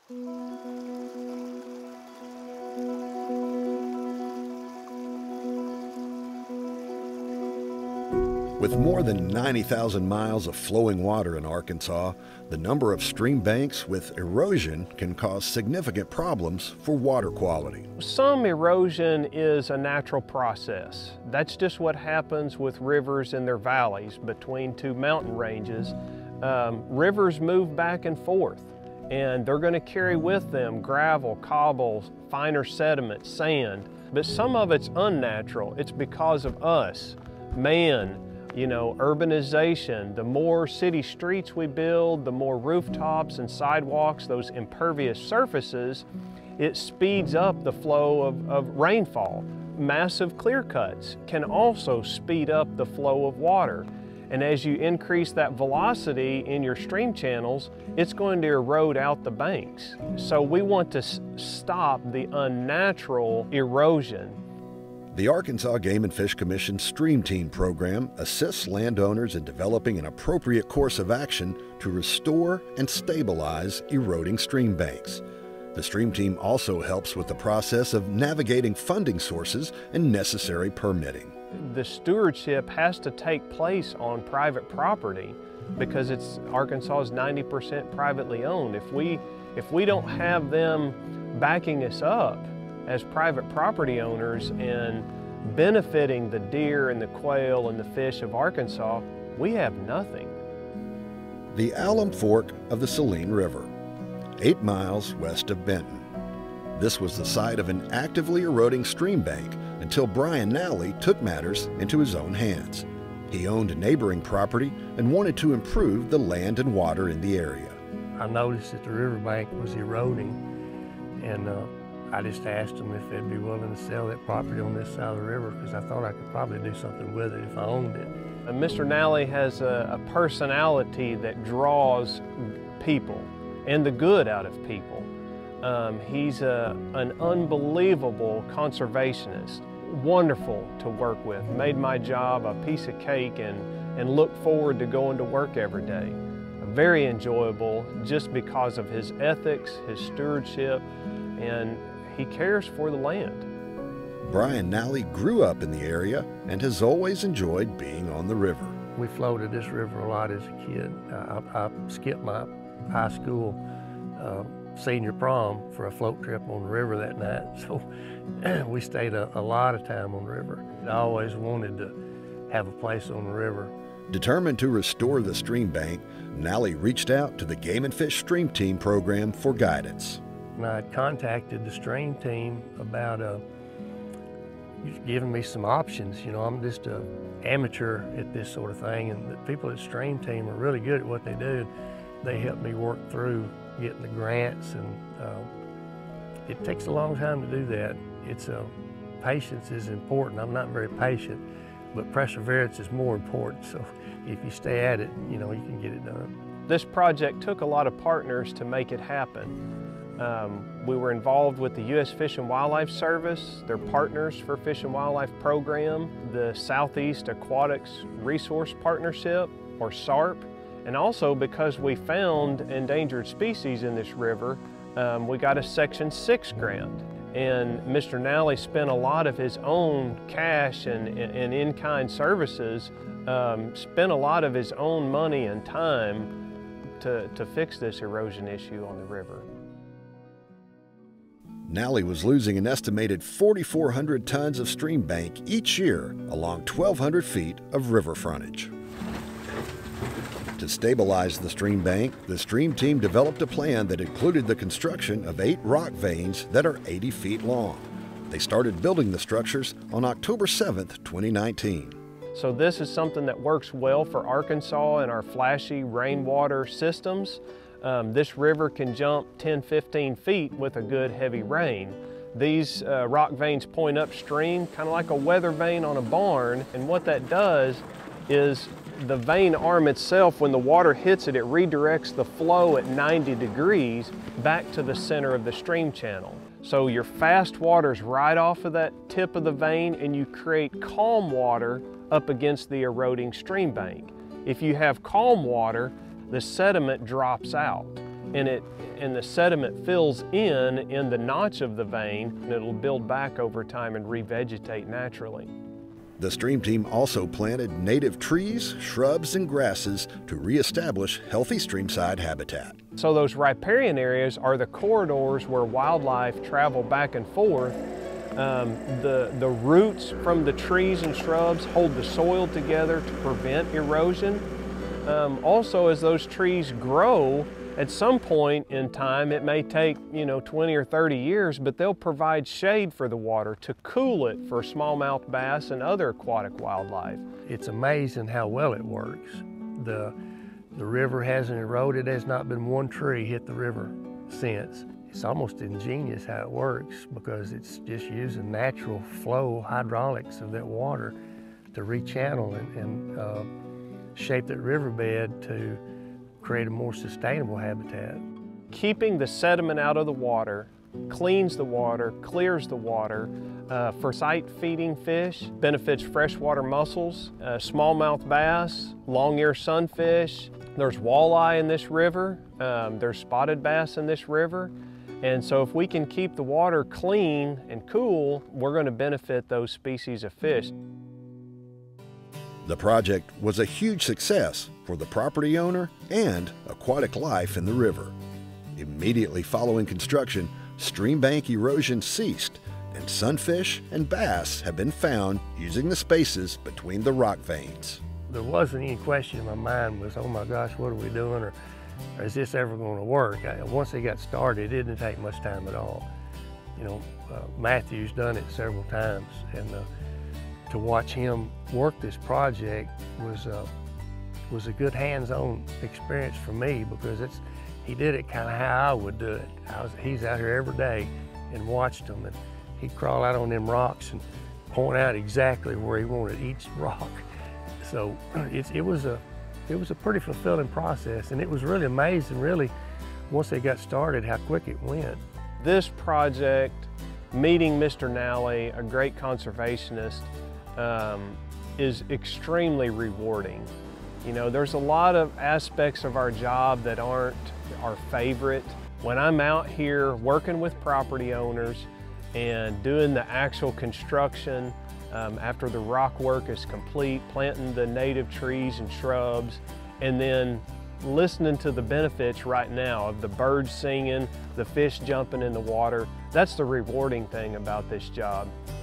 With more than 90,000 miles of flowing water in Arkansas, the number of stream banks with erosion can cause significant problems for water quality. Some erosion is a natural process. That's just what happens with rivers in their valleys between two mountain ranges. Rivers move back and forth, and they're going to carry with them gravel, cobbles, finer sediment, sand. But some of it's unnatural. It's because of us, man. You know, urbanization, the more city streets we build, the more rooftops and sidewalks, those impervious surfaces, it speeds up the flow of rainfall. Massive clear cuts can also speed up the flow of water. And as you increase that velocity in your stream channels, it's going to erode out the banks. So we want to stop the unnatural erosion. The Arkansas Game and Fish Commission Stream Team program assists landowners in developing an appropriate course of action to restore and stabilize eroding stream banks. The Stream Team also helps with the process of navigating funding sources and necessary permitting. The stewardship has to take place on private property because Arkansas is 90% privately owned. If we don't have them backing us up as private property owners and benefiting the deer and the quail and the fish of Arkansas, we have nothing. The Alum Fork of the Saline River, 8 miles west of Benton. This was the site of an actively eroding stream bank until Brian Nally took matters into his own hands. He owned neighboring property and wanted to improve the land and water in the area. I noticed that the riverbank was eroding, and I just asked them if they'd be willing to sell that property on this side of the river because I thought I could probably do something with it if I owned it. Mr. Nally has a personality that draws people and the good out of people. He's an unbelievable conservationist, wonderful to work with, made my job a piece of cake and look forward to going to work every day. Very enjoyable just because of his ethics, his stewardship, and he cares for the land. Brian Nally grew up in the area and has always enjoyed being on the river. We floated this river a lot as a kid. I skipped my high school senior prom for a float trip on the river that night, so we stayed a lot of time on the river. I always wanted to have a place on the river. Determined to restore the stream bank, Nally reached out to the Game and Fish Stream Team program for guidance. And I contacted the stream team about giving me some options. You know, I'm just an amateur at this sort of thing, and the people at stream team are really good at what they do. They helped me work through getting the grants, and it takes a long time to do that. Patience is important. I'm not very patient, but perseverance is more important. So if you stay at it, you know, you can get it done. This project took a lot of partners to make it happen. We were involved with the U.S. Fish and Wildlife Service, their partners for Fish and Wildlife Program, the Southeast Aquatics Resource Partnership, or SARP, and also because we found endangered species in this river, we got a Section 6 grant. And Mr. Nally spent a lot of his own cash and in-kind services, spent a lot of his own money and time to fix this erosion issue on the river. Nally was losing an estimated 4,400 tons of stream bank each year along 1,200 feet of river frontage. To stabilize the stream bank, the stream team developed a plan that included the construction of 8 rock veins that are 80 feet long. They started building the structures on October 7th, 2019. So this is something that works well for Arkansas and our flashy rainwater systems. This river can jump 10, 15 feet with a good heavy rain. These rock veins point upstream, kind of like a weather vane on a barn, and what that does is the vein arm itself, when the water hits it, it redirects the flow at 90 degrees back to the center of the stream channel. So your fast water's right off of that tip of the vein, and you create calm water up against the eroding stream bank. If you have calm water, the sediment drops out. and the sediment fills in the notch of the vein, and it'll build back over time and revegetate naturally. The stream team also planted native trees, shrubs, and grasses to reestablish healthy streamside habitat. So those riparian areas are the corridors where wildlife travel back and forth. The roots from the trees and shrubs hold the soil together to prevent erosion. Also, as those trees grow, at some point in time, it may take 20 or 30 years, but they'll provide shade for the water to cool it for smallmouth bass and other aquatic wildlife. It's amazing how well it works. The river hasn't eroded. There's not been one tree hit the river since. It's almost ingenious how it works because it's just using natural flow hydraulics of that water to rechannel and shape that riverbed to create a more sustainable habitat. Keeping the sediment out of the water cleans the water, clears the water for sight-feeding fish, benefits freshwater mussels, smallmouth bass, long-ear sunfish. There's walleye in this river, there's spotted bass in this river, and so if we can keep the water clean and cool, we're going to benefit those species of fish. The project was a huge success for the property owner and aquatic life in the river. Immediately following construction, stream bank erosion ceased, and sunfish and bass have been found using the spaces between the rock veins. There wasn't any question in my mind was, oh my gosh, what are we doing, or is this ever going to work? Once they got started, it didn't take much time at all. Matthew's done it several times, and to watch him work this project was a good hands-on experience for me because he did it kind of how I would do it. He's out here every day and watched them, and he'd crawl out on them rocks and point out exactly where he wanted each rock. So it was a pretty fulfilling process, and it was really amazing, really, once they got started, how quick it went. This project, meeting Mr. Nally, a great conservationist, is extremely rewarding. There's a lot of aspects of our job that aren't our favorite. When I'm out here working with property owners and doing the actual construction after the rock work is complete, planting the native trees and shrubs, and then listening to the benefits right now of the birds singing, the fish jumping in the water, that's the rewarding thing about this job.